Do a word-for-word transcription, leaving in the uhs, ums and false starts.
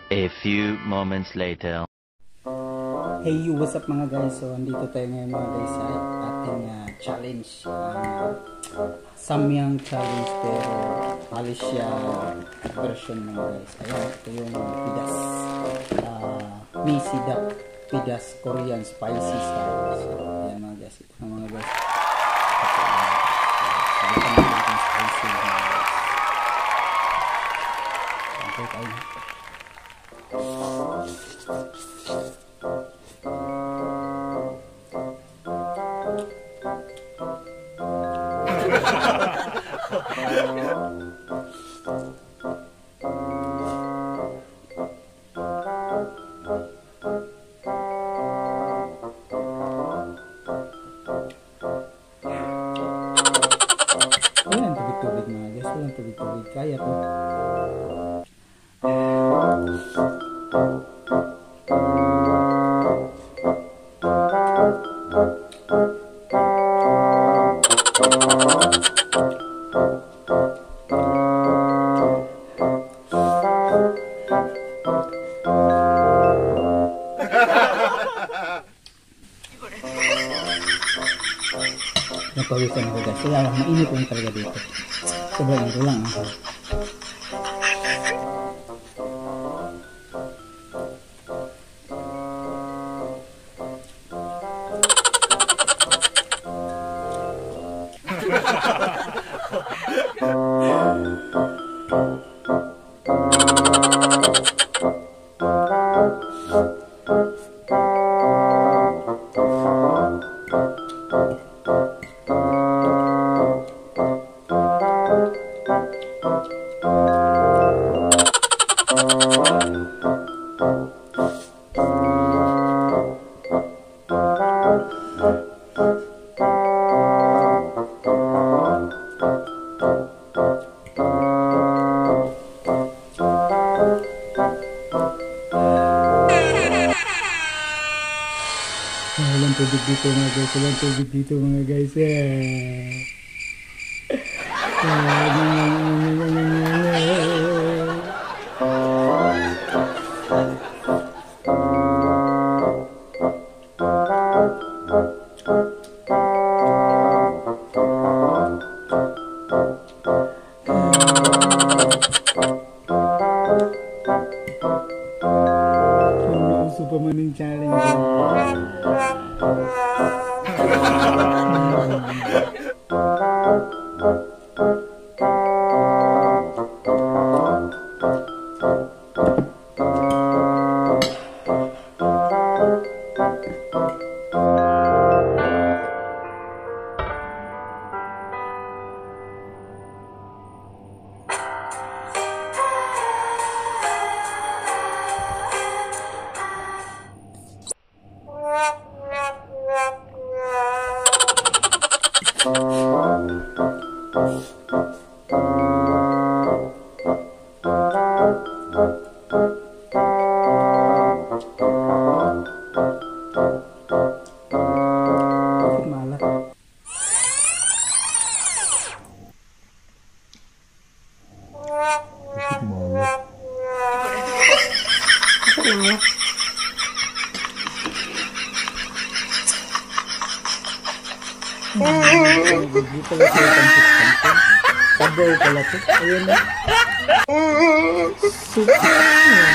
A few moments later. Hey you, what's up mga guys? So andito tayo ngayon mga guys sa ating uh, challenge, uh, Samyang challenge pero Malaysia version mga guys. Ayan, ito yung pidas, uh, may Sedaap pidas Korean spicy style. So ayan mga guys, ito na mga guys. Sabitan natin itong spicy mga guys. Okay tayo. Walang tubig-tubig mga guys, walang tubig-tubig, kaya to. Napawisan ako guys, kaya mainit lang talaga dito. Sobrang ito lang ah. Walang tubig dito mga guys, walang tubig dito mga guys. Super maning challenge. Sabaw pala to. Ayun na. Super.